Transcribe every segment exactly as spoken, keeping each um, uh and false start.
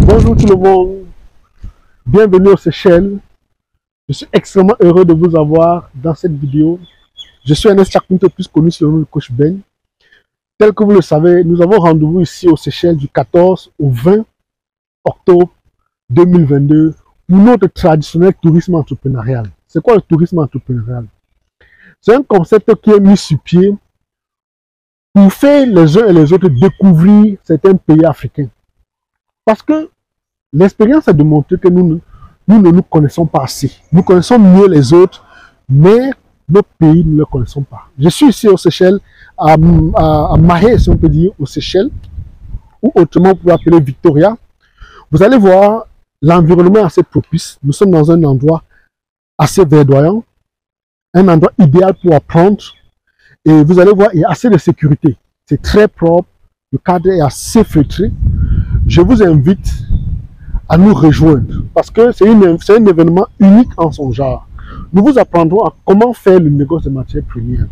Bonjour tout le monde, bienvenue aux Seychelles. Je suis extrêmement heureux de vous avoir dans cette vidéo. Je suis Ernest Chakminto, plus connu sous le nom de Coach Ben. Tel que vous le savez, nous avons rendez-vous ici aux Seychelles du quatorze au vingt octobre deux mille vingt-deux pour notre traditionnel tourisme entrepreneurial. C'est quoi le tourisme entrepreneurial? C'est un concept qui est mis sur pied pour faire les uns et les autres découvrir certains pays africains. Parce que l'expérience a démontré que nous, nous ne nous connaissons pas assez. Nous connaissons mieux les autres, mais notre pays, nous ne le connaissons pas. Je suis ici aux Seychelles, à, à, à Mahé, si on peut dire, aux Seychelles, ou autrement, vous pouvez appeler Victoria. Vous allez voir, l'environnement est assez propice. Nous sommes dans un endroit assez verdoyant, un endroit idéal pour apprendre. Et vous allez voir, il y a assez de sécurité. C'est très propre, le cadre est assez feutré. Je vous invite à nous rejoindre parce que c'est un événement unique en son genre. Nous vous apprendrons à comment faire le négoce de matières premières.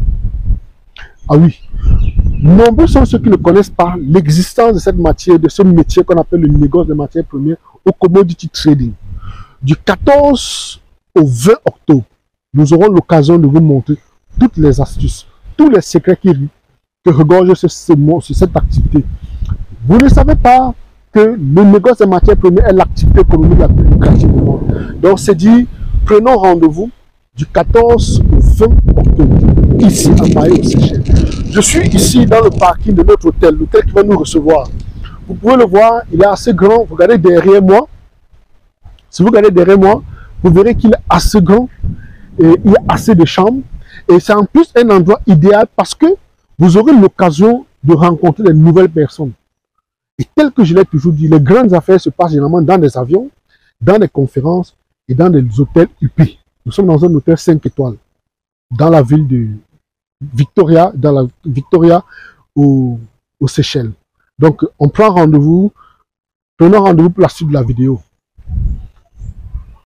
Ah oui, nombreux sont ceux qui ne connaissent pas l'existence de cette matière, de ce métier qu'on appelle le négoce de matières premières au commodity trading. Du quatorze au vingt octobre, nous aurons l'occasion de vous montrer toutes les astuces, tous les secrets qui, que regorge ce, ce, ce, cette activité. Vous ne savez pas que le négoce des matières premières est l'activité économique la plus lucrative du monde. Donc c'est dit, prenons rendez-vous du quatorze au vingt octobre, ici à Mahé aux Seychelles. Je suis ici dans le parking de notre hôtel, l'hôtel qui va nous recevoir. Vous pouvez le voir, il est assez grand. Vous regardez derrière moi. Si vous regardez derrière moi, vous verrez qu'il est assez grand et il y a assez de chambres. Et c'est en plus un endroit idéal parce que vous aurez l'occasion de rencontrer de nouvelles personnes. Et tel que je l'ai toujours dit, les grandes affaires se passent généralement dans des avions, dans des conférences et dans des hôtels U P. Nous sommes dans un hôtel cinq étoiles, dans la ville de Victoria, dans la Victoria aux, aux Seychelles. Donc, on prend rendez-vous, prenons rendez-vous pour la suite de la vidéo.